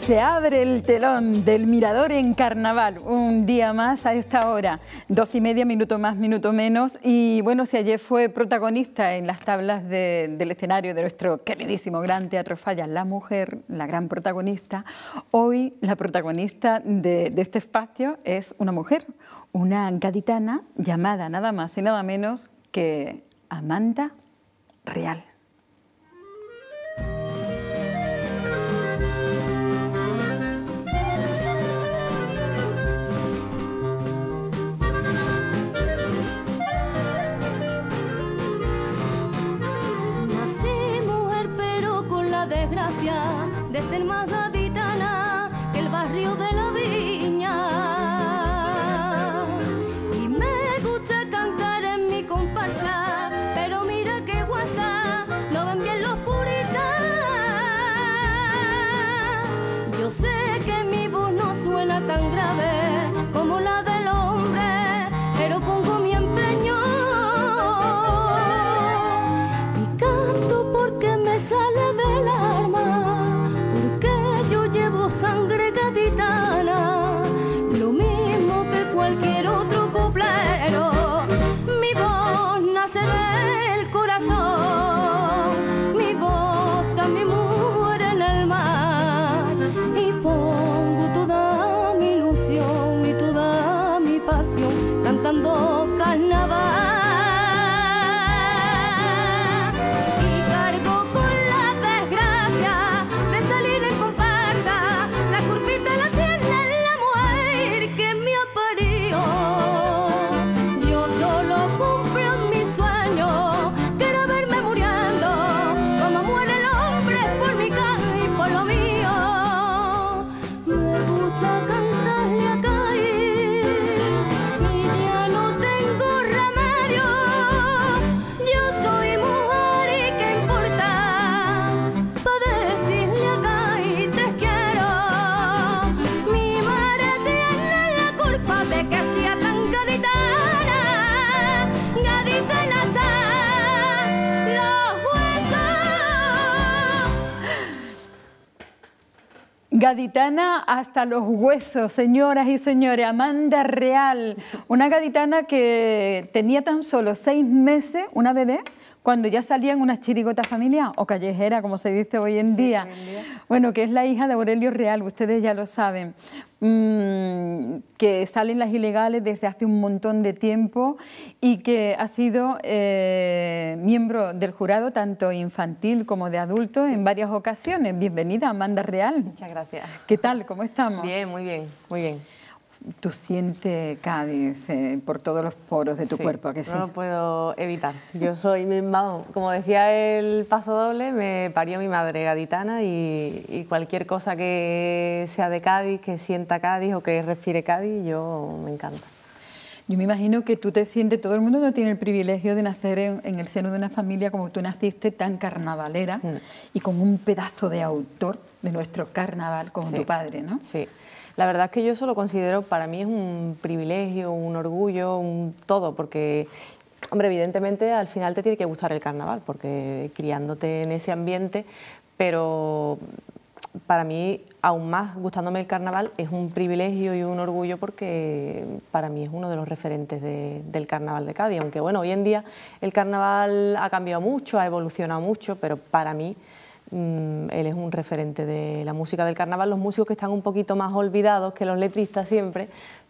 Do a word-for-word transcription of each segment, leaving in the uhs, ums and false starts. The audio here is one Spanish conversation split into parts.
Se abre el telón del Mirador en Carnaval, un día más a esta hora, dos y media, minuto más, minuto menos. Y bueno, si ayer fue protagonista en las tablas de, del escenario de nuestro queridísimo Gran Teatro Falla, la mujer, la gran protagonista, hoy la protagonista de, de este espacio es una mujer, una gaditana llamada nada más y nada menos que Amanda Real. Desgracia de ser más gaditana que el barrio de la Viña, y me gusta cantar en mi comparsa, pero mira que guasa, no ven bien los puristas. Yo sé que mi voz no suena tan grave como la del hombre, pero pongo mi empeño y canto porque me sale del alma, porque yo llevo sangre gaditana, lo mismo que cualquier otro coplero. Mi voz nace del corazón, mi voz también muere en el mar, y pongo toda mi ilusión y toda mi pasión cantando carnaval. Gaditana hasta los huesos, señoras y señores, Amanda Real, una gaditana que tenía tan solo seis meses, una bebé, cuando ya salía en una chirigota familiar o callejera, como se dice hoy en día. Sí, día. Bueno, que es la hija de Aurelio Real, ustedes ya lo saben, mmm, que salen las ilegales desde hace un montón de tiempo y que ha sido eh, miembro del jurado tanto infantil como de adultos en varias ocasiones. Bienvenida, Amanda Real. Muchas gracias. ¿Qué tal? ¿Cómo estamos? Bien, muy bien, muy bien. Tú sientes Cádiz eh, por todos los poros de tu sí, cuerpo, ¿a que sí? No lo puedo evitar. Yo soy misma, como decía el Paso Doble, me parió mi madre gaditana y, y cualquier cosa que sea de Cádiz, que sienta Cádiz o que respire Cádiz, yo me encanta. Yo me imagino que tú te sientes, todo el mundo no tiene el privilegio de nacer en, en el seno de una familia como tú naciste, tan carnavalera mm. y con un pedazo de autor de nuestro carnaval como sí, tu padre, ¿no? Sí. La verdad es que yo eso lo considero, para mí es un privilegio, un orgullo, un todo, porque, hombre, evidentemente al final te tiene que gustar el carnaval, porque criándote en ese ambiente, pero para mí, aún más gustándome el carnaval, es un privilegio y un orgullo porque para mí es uno de los referentes de, del carnaval de Cádiz, aunque bueno, hoy en día el carnaval ha cambiado mucho, ha evolucionado mucho, pero para mí él es un referente de la música del carnaval, los músicos que están un poquito más olvidados que los letristas siempre,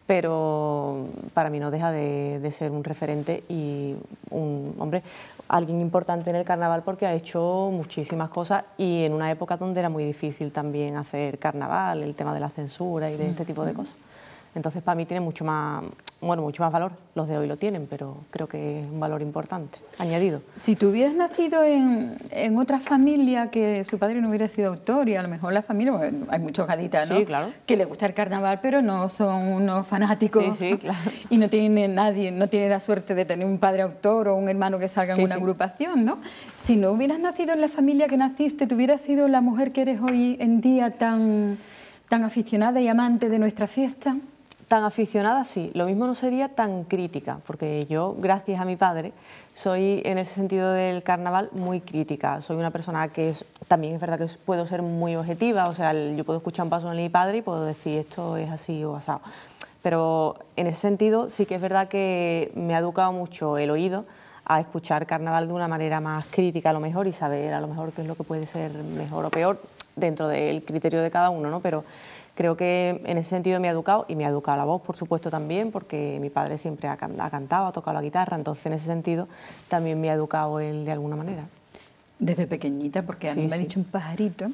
pero para mí no deja de, de ser un referente y un hombre, alguien importante en el carnaval porque ha hecho muchísimas cosas y en una época donde era muy difícil también hacer carnaval, el tema de la censura y de este tipo de cosas. Entonces para mí tiene mucho más, bueno, mucho más valor, los de hoy lo tienen, pero creo que es un valor importante, añadido. Si tú hubieras nacido en, en otra familia que su padre no hubiera sido autor y a lo mejor la familia, bueno, hay muchos gaditanos sí, claro, que les gusta el carnaval pero no son unos fanáticos sí, sí, claro, y no tienen nadie, no tiene la suerte de tener un padre autor o un hermano que salga en sí, una sí. agrupación, ¿no? Si no hubieras nacido en la familia que naciste, ¿tú hubieras sido la mujer que eres hoy en día tan, tan aficionada y amante de nuestra fiesta? tan aficionada, sí. Lo mismo no sería tan crítica, porque yo, gracias a mi padre, soy en ese sentido del carnaval muy crítica. Soy una persona que es, también es verdad que puedo ser muy objetiva, o sea, el, yo puedo escuchar un paso de mi padre y puedo decir esto es así o asado. Pero en ese sentido sí que es verdad que me ha educado mucho el oído a escuchar carnaval de una manera más crítica a lo mejor y saber a lo mejor qué es lo que puede ser mejor o peor dentro del criterio de cada uno, ¿no? Pero creo que en ese sentido me ha educado y me ha educado la voz, por supuesto, también, porque mi padre siempre ha, can ha cantado, ha tocado la guitarra, entonces en ese sentido también me ha educado él de alguna manera. Desde pequeñita, porque a sí, mí me sí. ha dicho un pajarito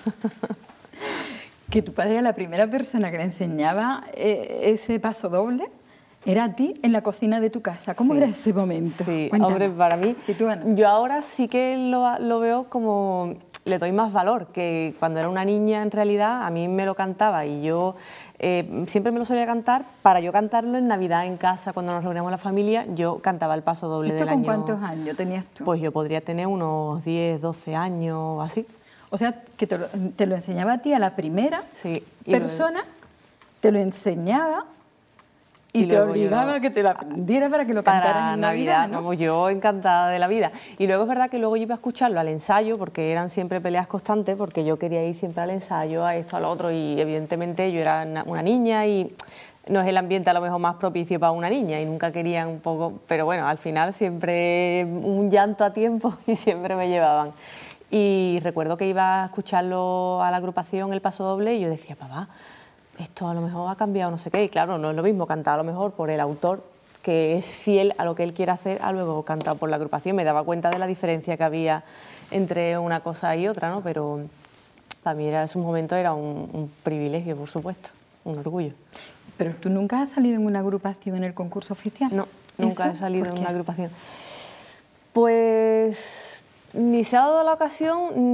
que tu padre era la primera persona que le enseñaba eh, ese paso doble. Era a ti en la cocina de tu casa. ¿Cómo sí. era ese momento? Sí, Cuéntame. hombre, para mí, Sitúanos. yo ahora sí que lo, lo veo como, le doy más valor, que cuando era una niña en realidad a mí me lo cantaba y yo eh, siempre me lo solía cantar para yo cantarlo en Navidad en casa, cuando nos reuníamos la familia, yo cantaba el paso doble ¿Esto del con año. cuántos años tenías tú? Pues yo podría tener unos diez, doce años o así. O sea, que te lo, te lo enseñaba a ti a la primera Sí, y persona, luego, te lo enseñaba y, y te luego obligaba yo, a que te lo aprendiera para que lo cantaras para en Navidad, Navidad, ¿no? como yo encantada de la vida. Y luego es verdad que luego yo iba a escucharlo al ensayo, porque eran siempre peleas constantes, porque yo quería ir siempre al ensayo, a esto, al otro, y evidentemente yo era una niña y no es el ambiente a lo mejor más propicio para una niña y nunca querían un poco, pero bueno, al final siempre un llanto a tiempo y siempre me llevaban. Y recuerdo que iba a escucharlo a la agrupación, el paso doble, y yo decía, papá, esto a lo mejor ha cambiado no sé qué, y claro, no es lo mismo cantar a lo mejor por el autor, que es fiel a lo que él quiere hacer, a luego cantar por la agrupación. Me daba cuenta de la diferencia que había entre una cosa y otra, ¿no? Pero para mí en ese momento era un, un privilegio, por supuesto, un orgullo. ¿Pero tú nunca has salido en una agrupación en el concurso oficial? No, nunca ¿Eso? he salido ¿Por en qué? una agrupación. Pues ni se ha dado la ocasión,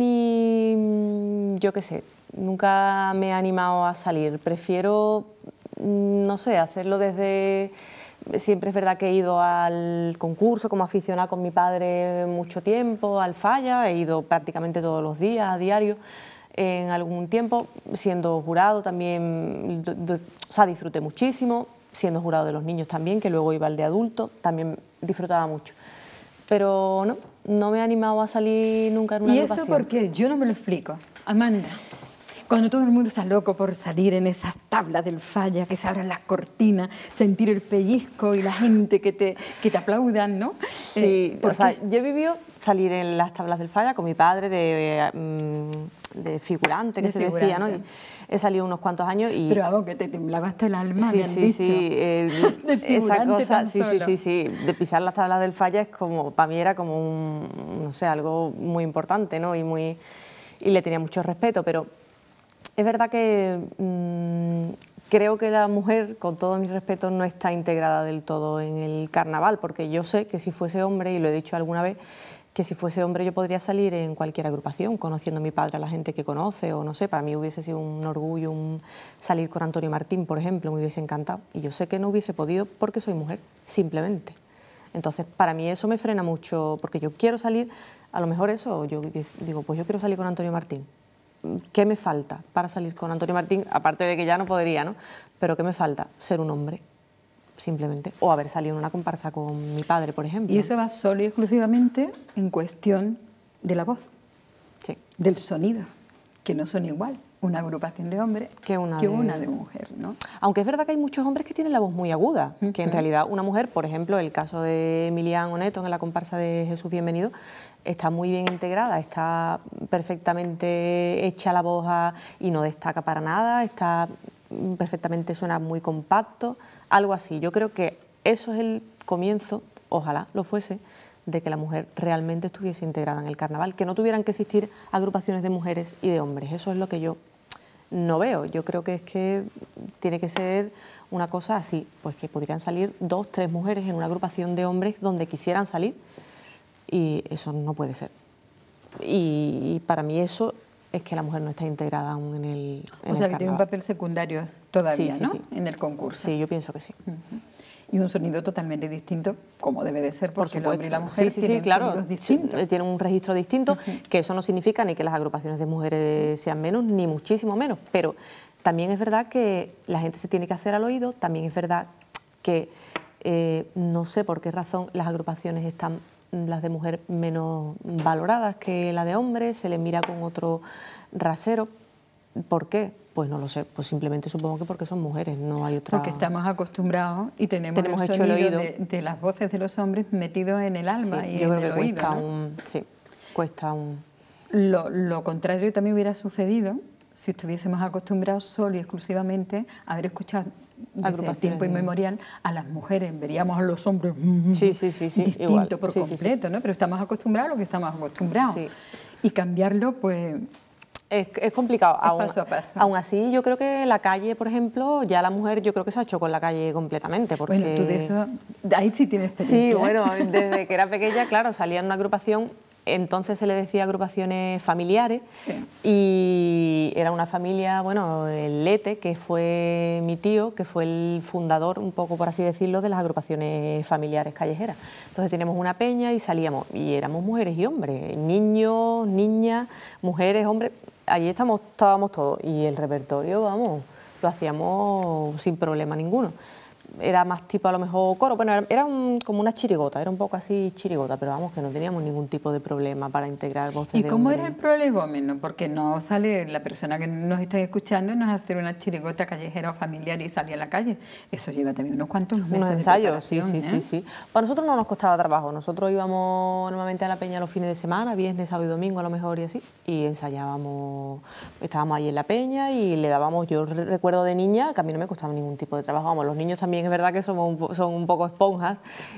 ni yo qué sé, nunca me he animado a salir. Prefiero, no sé, hacerlo desde... Siempre es verdad que he ido al concurso como aficionada con mi padre mucho tiempo, al Falla, he ido prácticamente todos los días, a diario, en algún tiempo, siendo jurado también, o sea, disfruté muchísimo, siendo jurado de los niños también, que luego iba al de adultos, también disfrutaba mucho. Pero no, no me he animado a salir nunca en una ¿Y agrupación. eso porque yo no me lo explico? Amanda, cuando todo el mundo está loco por salir en esas tablas del Falla, que se abran las cortinas, sentir el pellizco y la gente que te, que te aplaudan, ¿no? Sí, eh, o sea, yo he vivido salir en las tablas del Falla con mi padre de, de figurante, que de se figurante. decía, ¿no? Y he salido unos cuantos años y... Pero vamos, que te temblaba hasta el alma, sí, me han sí, dicho. sí, eh, de esa figurante cosa, tan sí, sí, solo. sí, sí, de pisar las tablas del Falla es como, para mí era como un, no sé, algo muy importante, ¿no? Y, muy, y le tenía mucho respeto, pero es verdad que mmm, creo que la mujer, con todo mi respeto, no está integrada del todo en el carnaval, porque yo sé que si fuese hombre, y lo he dicho alguna vez, que si fuese hombre yo podría salir en cualquier agrupación, conociendo a mi padre, a la gente que conoce, o no sé, para mí hubiese sido un orgullo un salir con Antonio Martín, por ejemplo, me hubiese encantado. Y yo sé que no hubiese podido porque soy mujer, simplemente. Entonces, para mí eso me frena mucho, porque yo quiero salir, a lo mejor eso, yo digo, pues yo quiero salir con Antonio Martín. ¿Qué me falta para salir con Antonio Martín? Aparte de que ya no podría, ¿no? Pero ¿qué me falta? Ser un hombre, simplemente. O haber salido en una comparsa con mi padre, por ejemplo. Y eso va solo y exclusivamente en cuestión de la voz, sí. del sonido, que no son igual una agrupación de hombres que una, que de... una de mujer, ¿no? Aunque es verdad que hay muchos hombres que tienen la voz muy aguda, uh-huh. que en realidad una mujer, por ejemplo, el caso de Emilian Oneto en la comparsa de Jesús Bienvenido, está muy bien integrada, está perfectamente hecha la voz a... y no destaca para nada, está perfectamente, suena muy compacto, algo así. Yo creo que eso es el comienzo, ojalá lo fuese, de que la mujer realmente estuviese integrada en el carnaval, que no tuvieran que existir agrupaciones de mujeres y de hombres. Eso es lo que yo no veo. Yo creo que es que tiene que ser una cosa así, pues que podrían salir dos, tres mujeres en una agrupación de hombres donde quisieran salir, y eso no puede ser. Y, y para mí eso es que la mujer no está integrada aún en el en O sea, el que tiene un papel secundario todavía, sí, sí, ¿no? Sí. En el concurso. Sí, yo pienso que sí. Uh-huh. Y un sonido totalmente distinto, como debe de ser, porque el hombre y la mujer sí, sí, tienen sí, claro. sonidos distintos. Sí, tienen un registro distinto, uh-huh. que eso no significa ni que las agrupaciones de mujeres sean menos, ni muchísimo menos, pero también es verdad que la gente se tiene que hacer al oído, también es verdad que eh, no sé por qué razón las agrupaciones están, las de mujer, menos valoradas que la de hombres, se les mira con otro rasero. ¿Por qué? Pues no lo sé, pues simplemente supongo que porque son mujeres, no hay otra... Porque estamos acostumbrados y tenemos, tenemos el hecho sonido el oído de, de las voces de los hombres metidos en el alma sí, y yo en creo el que oído, cuesta ¿no? un, sí, cuesta un... Lo, lo contrario también hubiera sucedido si estuviésemos acostumbrados solo y exclusivamente a haber escuchado desde tiempo inmemorial a las mujeres, veríamos a los hombres sí, sí, sí, sí, distinto igual. por sí, completo, sí, sí. ¿no? Pero estamos acostumbrados a lo que estamos acostumbrados. Sí. Y cambiarlo, pues... Es, es complicado. Es aún, paso a paso. Aún así, yo creo que la calle, por ejemplo, ya la mujer yo creo que se ha hecho con la calle completamente. Porque... Bueno, tú de eso, de ahí sí tienes experiencia. Sí, bueno, desde que era pequeña, claro, salía en una agrupación, entonces se le decía agrupaciones familiares, sí. Y era una familia, bueno, el Lete, que fue mi tío, que fue el fundador, un poco por así decirlo, de las agrupaciones familiares callejeras. Entonces teníamos una peña y salíamos, y éramos mujeres y hombres, niños, niñas, mujeres, hombres, allí estamos, estábamos todos, y el repertorio, vamos, lo hacíamos sin problema ninguno. Era más tipo a lo mejor coro, bueno, era, era un, como una chirigota, era un poco así chirigota, pero vamos, que no teníamos ningún tipo de problema para integrar voces de ¿Y cómo hombre. era el prolegómeno? Porque no sale la persona que nos está escuchando, no es hacer una chirigota callejera o familiar y salir a la calle. Eso lleva también unos cuantos meses Unos de ensayos, sí, sí, ¿eh? sí, sí. Para nosotros no nos costaba trabajo, nosotros íbamos normalmente a la peña los fines de semana, viernes, sábado y domingo a lo mejor y así, y ensayábamos, estábamos ahí en la peña y le dábamos, yo recuerdo de niña que a mí no me costaba ningún tipo de trabajo, vamos, los niños también es verdad que somos un son un poco esponjas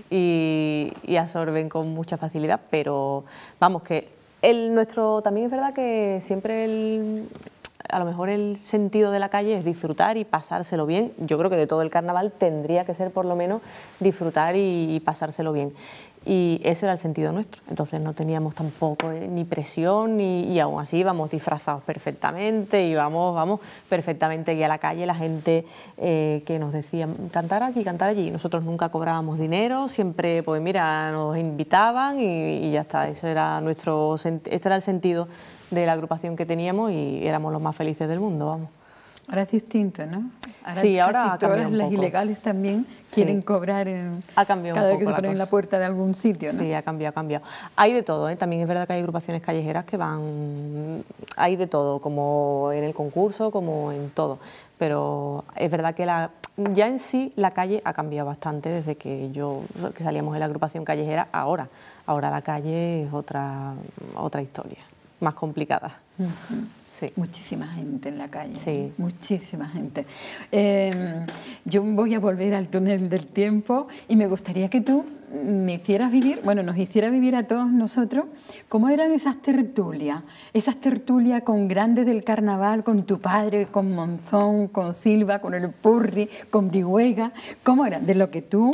y, y absorben con mucha facilidad, pero vamos, que el, nuestro también es verdad que siempre el, a lo mejor el sentido de la calle es disfrutar y pasárselo bien. Yo creo que de todo el carnaval tendría que ser por lo menos disfrutar y, y pasárselo bien. Y ese era el sentido nuestro, entonces no teníamos tampoco eh, ni presión ni, y aún así íbamos disfrazados perfectamente, íbamos vamos, perfectamente aquí a la calle, la gente eh, que nos decía cantar aquí, cantar allí, nosotros nunca cobrábamos dinero, siempre pues mira, nos invitaban y, y ya está, ese era, nuestro, este era el sentido de la agrupación que teníamos y éramos los más felices del mundo, vamos. Ahora es distinto, ¿no? Ahora sí, ahora casi todas las ilegales también quieren sí. cobrar en, ha cambiado cada un vez que se ponen en la puerta de algún sitio, ¿no? Sí, ha cambiado, ha cambiado. Hay de todo, ¿eh? También es verdad que hay agrupaciones callejeras que van... Hay de todo, como en el concurso, como en todo. Pero es verdad que la, ya en sí la calle ha cambiado bastante desde que yo que salíamos de la agrupación callejera ahora. Ahora la calle es otra, otra historia, más complicada. Uh-huh. Sí. Muchísima gente en la calle, sí. muchísima gente. Eh, yo voy a volver al túnel del tiempo y me gustaría que tú me hicieras vivir, bueno, nos hicieras vivir a todos nosotros, cómo eran esas tertulias, esas tertulias con grandes del carnaval, con tu padre, con Monzón, con Silva, con el Purri, con Brihuega, cómo eran, de lo que tú...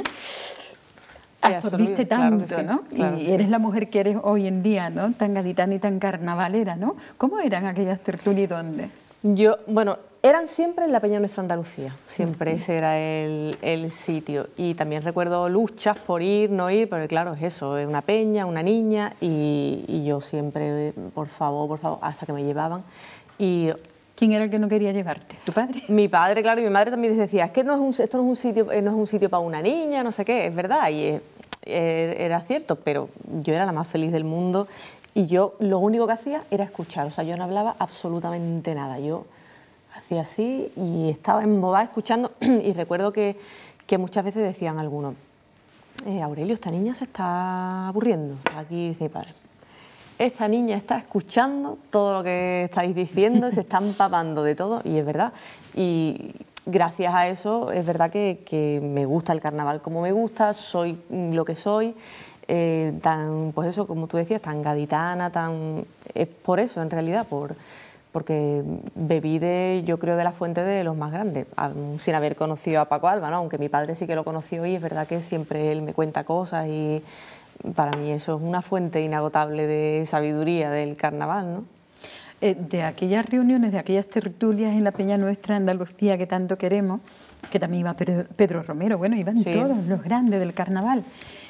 absorbiste tanto, claro sí, ¿no? Claro y eres sí. la mujer que eres hoy en día, ¿no? Tan gaditana y tan carnavalera, ¿no? ¿Cómo eran aquellas tertulias y dónde? Yo, bueno, eran siempre en la Peña Nuestra Andalucía, siempre uh-huh. ese era el, el sitio. Y también recuerdo luchas por ir, no ir, pero claro, es eso, es una peña, una niña, y, y yo siempre, por favor, por favor, hasta que me llevaban. Y ¿quién era el que no quería llevarte? ¿Tu padre? Mi padre, claro, y mi madre también decía, es que no es un, esto no es un sitio, no es un sitio para una niña, no sé qué, es verdad, y es, era cierto, pero yo era la más feliz del mundo y yo lo único que hacía era escuchar, o sea, yo no hablaba absolutamente nada, yo hacía así y estaba embobada escuchando y recuerdo que, que muchas veces decían algunos, eh, Aurelio, esta niña se está aburriendo, está aquí, dice mi padre. Esta niña está escuchando todo lo que estáis diciendo, se está empapando de todo, y es verdad. Y gracias a eso es verdad que, que me gusta el carnaval como me gusta, soy lo que soy, eh, tan, pues eso, como tú decías, tan gaditana, tan... Es por eso, en realidad, por, porque bebí de, yo creo, de la fuente de los más grandes, sin haber conocido a Paco Alba, ¿no? Aunque mi padre sí que lo conoció y es verdad que siempre él me cuenta cosas y... Para mí eso es una fuente inagotable de sabiduría del carnaval, ¿no? Eh, de aquellas reuniones, de aquellas tertulias en la Peña Nuestra Andalucía que tanto queremos, que también iba Pedro, Pedro Romero, bueno, iban sí. todos los grandes del carnaval.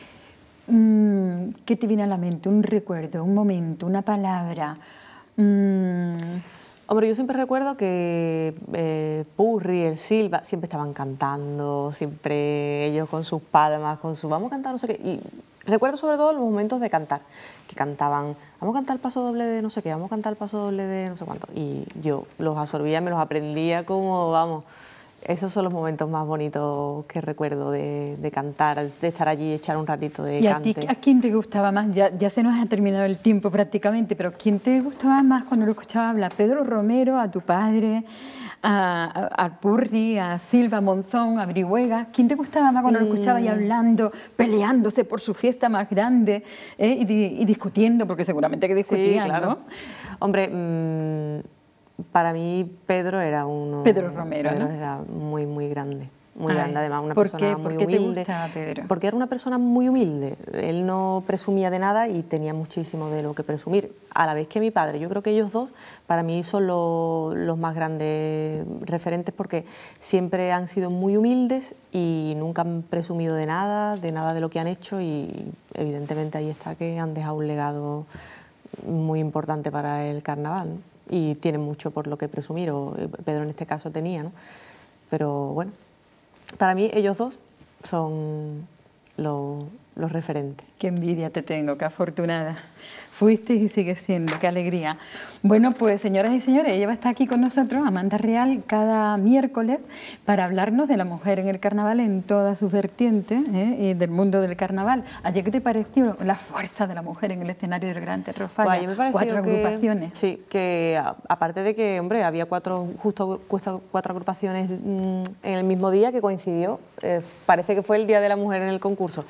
Mm, ¿qué te viene a la mente? ¿Un recuerdo, un momento, una palabra? Mm... Hombre, yo siempre recuerdo que eh, Purri, el Silva, siempre estaban cantando, siempre ellos con sus palmas, con su vamos a cantar, no sé qué. Y recuerdo sobre todo los momentos de cantar, que cantaban, vamos a cantar el paso doble de no sé qué, vamos a cantar el paso doble de no sé cuánto. Y yo los absorbía, me los aprendía como, vamos, esos son los momentos más bonitos que recuerdo de, de cantar, de estar allí, echar un ratito de ¿Y a cante. ti, a quién te gustaba más? Ya, ya se nos ha terminado el tiempo prácticamente, pero ¿quién te gustaba más cuando lo escuchaba hablar? ¿Pedro Romero, a tu padre, a, a, a Purri, a Silva Monzón, a Brihuega? ¿Quién te gustaba más cuando lo escuchabas y hablando, peleándose por su fiesta más grande eh, y, di, y discutiendo? Porque seguramente que discutían, sí, claro. ¿no? Hombre, mmm, para mí Pedro era uno... Pedro Romero, Pedro ¿no? era muy, muy grande. Muy Ay, grande, además, una ¿por persona qué? muy ¿Por qué humilde. te gustaba Pedro? Porque era una persona muy humilde. Él no presumía de nada y tenía muchísimo de lo que presumir. A la vez que mi padre. Yo creo que ellos dos, para mí, son lo, los más grandes referentes porque siempre han sido muy humildes y nunca han presumido de nada, de nada de lo que han hecho y, evidentemente, ahí está que han dejado un legado muy importante para el carnaval, ¿no? Y tienen mucho por lo que presumir, o Pedro en este caso tenía, ¿no? Pero bueno, para mí ellos dos son los, los referentes. Qué envidia te tengo, qué afortunada. Fuiste y sigues siendo, qué alegría. Bueno, pues señoras y señores, ella va a estar aquí con nosotros, Amanda Real, cada miércoles para hablarnos de la mujer en el carnaval en todas sus vertientes ¿eh? y del mundo del carnaval. ¿Ayer qué te pareció la fuerza de la mujer en el escenario del Gran Teatro Falla? Bueno, me pareció cuatro que, agrupaciones. Sí, que a, aparte de que, hombre, había cuatro, justo cuatro, cuatro agrupaciones mmm, en el mismo día que coincidió, eh, parece que fue el Día de la Mujer en el concurso.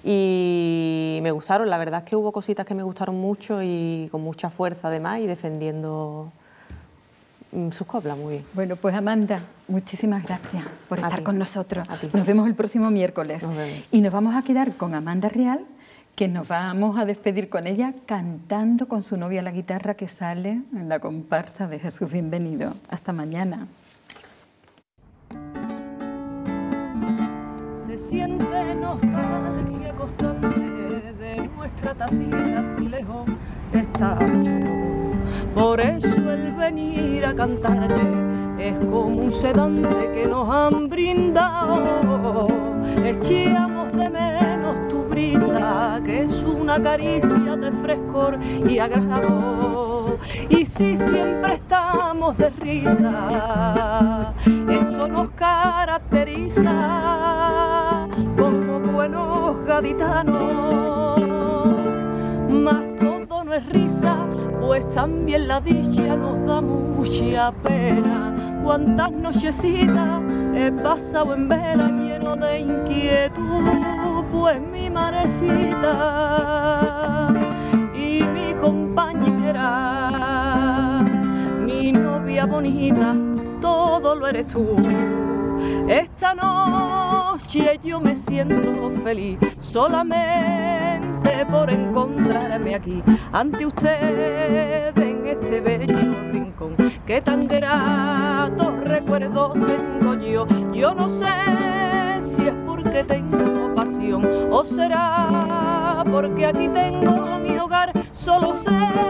Y me gustaron, la verdad es que hubo cositas que me gustaron mucho y con mucha fuerza además y defendiendo sus coplas muy bien. Bueno, pues Amanda, muchísimas gracias por estar con nosotros. A ti. Nos vemos el próximo miércoles. Nos vemos. Y nos vamos a quedar con Amanda Real, que nos vamos a despedir con ella cantando con su novia la guitarra que sale en la comparsa de Jesús Bienvenido. Hasta mañana. Se siente nostalgia constante de nuestra tacita si lejos está. Por eso el venir a cantarte es como un sedante que nos han brindado. Echamos de menos tu brisa, que es una caricia de frescor y agrado. Y si siempre estamos de risa, eso nos caracteriza como buenos gaditanos. Mas todo no es risa, pues también la dicha nos da mucha pena. Cuántas nochecitas he pasado en vela lleno de inquietud, pues mi manecita y mi compañera, mi novia bonita, todo lo eres tú. Esta noche yo me siento feliz solamente por encontrarme aquí ante usted en este bello rincón que tan gratos recuerdos tengo yo. Yo no sé si es porque tengo pasión o será porque aquí tengo mi hogar, solo sé